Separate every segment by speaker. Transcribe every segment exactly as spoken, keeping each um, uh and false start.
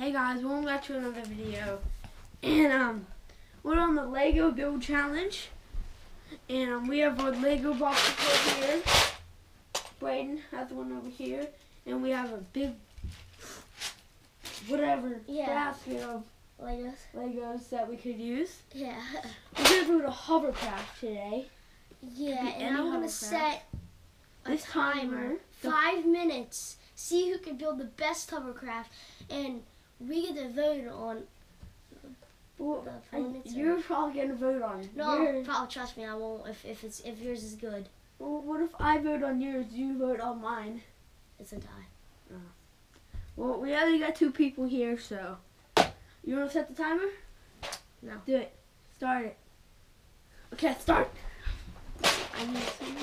Speaker 1: Hey guys, welcome back to another video. And um, we're on the Lego Build Challenge. And um, we have our Lego boxes over here. Braden has one over here. And we have a big, whatever,
Speaker 2: yeah.
Speaker 1: basket of
Speaker 2: Legos.
Speaker 1: Legos that we could use.
Speaker 2: Yeah.
Speaker 1: We're going to do the hovercraft today.
Speaker 2: Yeah, and I'm going to set a
Speaker 1: this
Speaker 2: timer, five minutes. See who can build the best hovercraft. And we get to vote on
Speaker 1: well,
Speaker 2: the
Speaker 1: I,
Speaker 2: opponents.
Speaker 1: you're probably going to vote on it.
Speaker 2: No,
Speaker 1: you're,
Speaker 2: probably trust me, I won't if, if, it's, if yours is good.
Speaker 1: Well, what if I vote on yours, you vote on mine?
Speaker 2: It's a tie.
Speaker 1: Oh. Well, we only got two people here, so. You want to set the timer?
Speaker 2: No.
Speaker 1: Do it. Start it. Okay, start. I need something.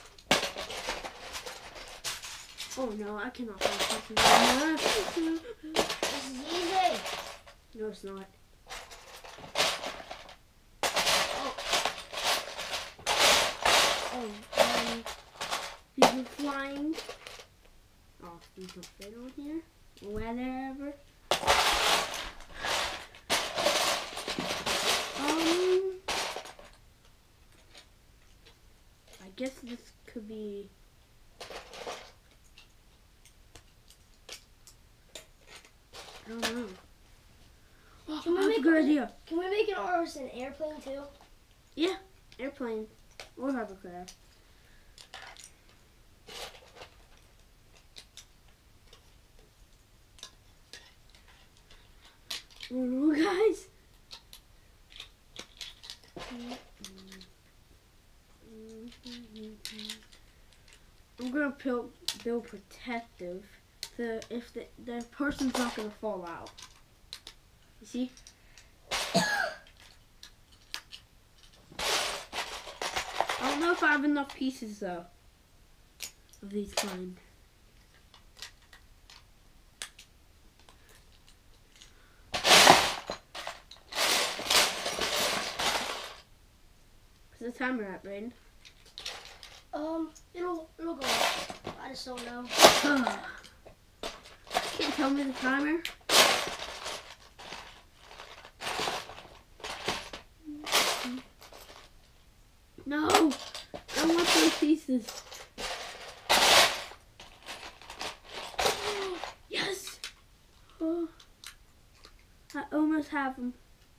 Speaker 1: Oh no, I cannot find something.
Speaker 2: This is easy.
Speaker 1: No, it's not.
Speaker 2: Oh.
Speaker 1: Oh, um, these are flying. Oh, these don't fit on here. Whatever. Um, I guess this could be. I don't know. Oh,
Speaker 2: Can we
Speaker 1: that's
Speaker 2: make
Speaker 1: a good
Speaker 2: a-
Speaker 1: idea.
Speaker 2: Can we make it ours an airplane too?
Speaker 1: Yeah, airplane or hovercraft. Oh no, guys. I'm gonna build, build protective, so if the, the person's not gonna fall out. You see? I don't know if I have enough pieces though of these kind. What's the timer at, Braden?
Speaker 2: Um, it'll it'll go up. I just don't know.
Speaker 1: Can you tell me the timer? No! I want those pieces. Yes! Oh, I almost have them.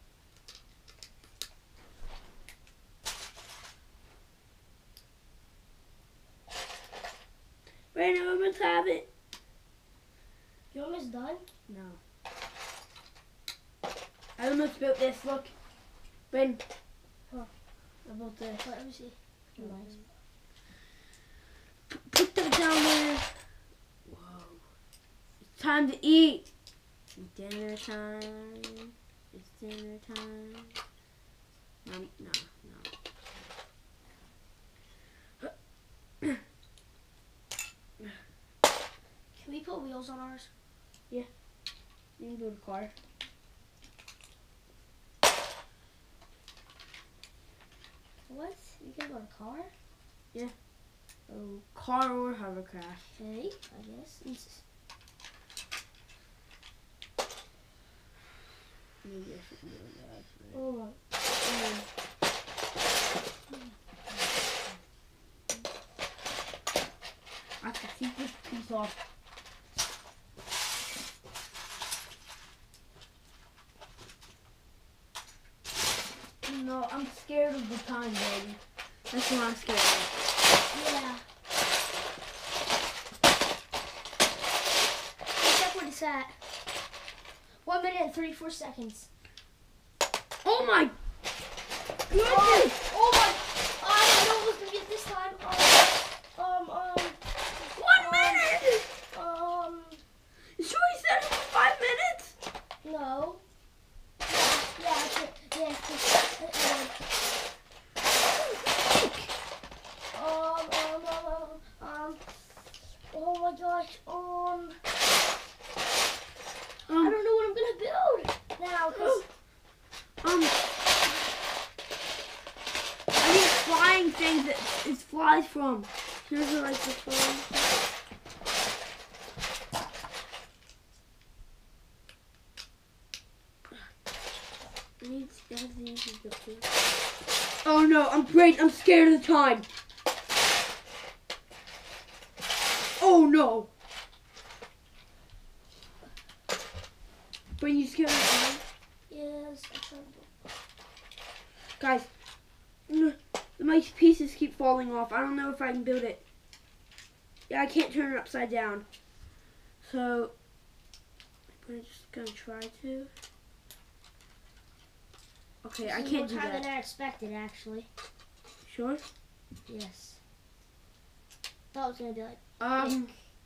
Speaker 1: Right now, I almost have it.
Speaker 2: You almost done?
Speaker 1: No. I almost built this. Look. Ben.
Speaker 2: Huh.
Speaker 1: I built this.
Speaker 2: Let me see. Nice.
Speaker 1: Put that down there. Whoa. It's time to eat. Dinner time. It's dinner time. Um, no, no.
Speaker 2: Can we put wheels on ours?
Speaker 1: Yeah. You can build a car.
Speaker 2: What? You can build a car?
Speaker 1: Yeah. Oh, car or hovercraft.
Speaker 2: Okay, I guess. It's
Speaker 1: Maybe I should do that.
Speaker 2: Oh.
Speaker 1: I have to take this piece off. No, I'm scared of the time, baby. That's what I'm scared of.
Speaker 2: Yeah. Check what it's at. One minute and thirty-four seconds.
Speaker 1: Oh my goodness!
Speaker 2: Oh, oh my! I didn't know it was gonna be at this time. Um, um, um.
Speaker 1: One
Speaker 2: um,
Speaker 1: minute!
Speaker 2: Um.
Speaker 1: You sure you said it was five minutes?
Speaker 2: No. Yeah, that's it. Yeah, it's um, um, um, um, um, oh my gosh, um,
Speaker 1: Um,
Speaker 2: I don't know what I'm gonna build now, cause
Speaker 1: um, I need flying things that it flies from. Here's where like the flying. Oh no, I'm great. I'm scared of the time. Oh no. When you scared of the time?
Speaker 2: Yes.
Speaker 1: Guys, my pieces keep falling off. I don't know if I can build it. Yeah, I can't turn it upside down. So, I'm just gonna try to. Okay, I can't do
Speaker 2: Harder
Speaker 1: that.
Speaker 2: than I expected, actually.
Speaker 1: Sure?
Speaker 2: Yes. Thought it was gonna be like
Speaker 1: Um,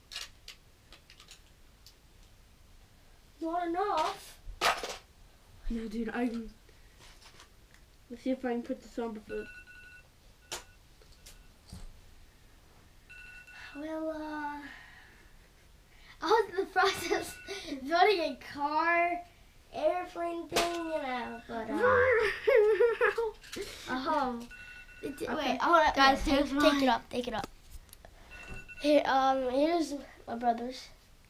Speaker 2: not enough.
Speaker 1: no, dude, I can. Let's see if I can put this on before.
Speaker 2: Well, uh, I was in the process of building a car, airplane thing, you know, but, uh, oh, it,
Speaker 1: Okay.
Speaker 2: wait, hold on,
Speaker 1: Guys,
Speaker 2: take,
Speaker 1: here's
Speaker 2: take
Speaker 1: mine.
Speaker 2: it up, take it up. Here, um, here's my brother's.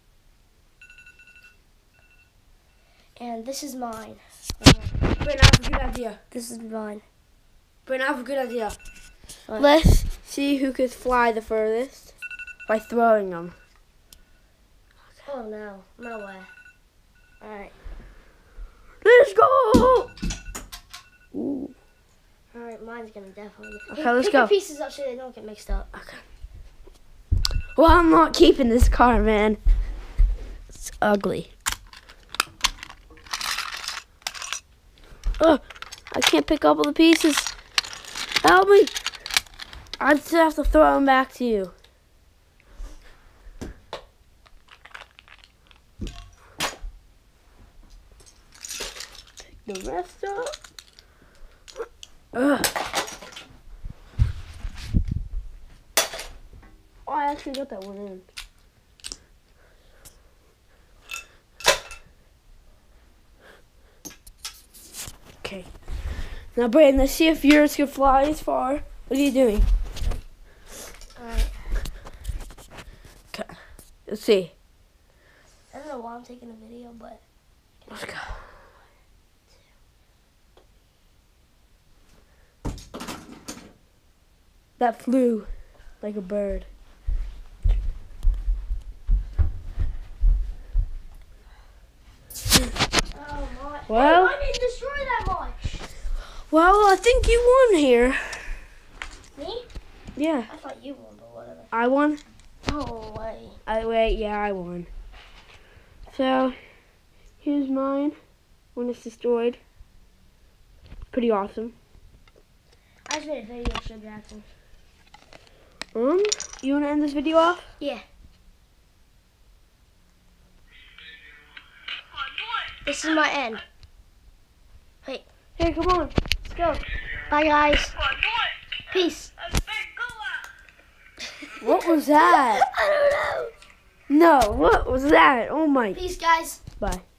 Speaker 2: And this is mine.
Speaker 1: Brent, I have a good idea.
Speaker 2: This is mine.
Speaker 1: Brent, I have a good idea.
Speaker 2: What?
Speaker 1: Let's see who could fly the furthest by throwing them.
Speaker 2: Oh, no, no way. Alright.
Speaker 1: Let's go! Ooh.
Speaker 2: Alright, mine's gonna definitely.
Speaker 1: Okay,
Speaker 2: Pick-
Speaker 1: let's
Speaker 2: pick
Speaker 1: go.
Speaker 2: your pieces up so they don't get mixed up.
Speaker 1: Okay. Well, I'm not keeping this car, man. It's ugly. Oh, I can't pick up all the pieces. Help me. I just have to throw them back to you. Pick the rest up. Ugh. Oh, I actually got that one in. Okay. Now, Brayden, let's see if yours can fly as far. What are you doing?
Speaker 2: Alright.
Speaker 1: Okay. Let's see.
Speaker 2: I don't know why I'm taking a video, but.
Speaker 1: Let's go. That flew like a bird.
Speaker 2: Oh my.
Speaker 1: Well-
Speaker 2: Hey, I didn't destroy that much.
Speaker 1: Well, I think you won here.
Speaker 2: Me?
Speaker 1: Yeah,
Speaker 2: I thought you won, but whatever.
Speaker 1: I won.
Speaker 2: No way.
Speaker 1: I wait. Yeah, I won. So, here's mine when it's destroyed. Pretty awesome.
Speaker 2: I just made a video show Jackson.
Speaker 1: Um, you want to end this video off?
Speaker 2: Yeah. This is my end. Wait.
Speaker 1: Hey, come on.
Speaker 2: Let's go. Bye, guys. Peace.
Speaker 1: What was that?
Speaker 2: I don't know.
Speaker 1: No, what was that? Oh my.
Speaker 2: Peace, guys.
Speaker 1: Bye.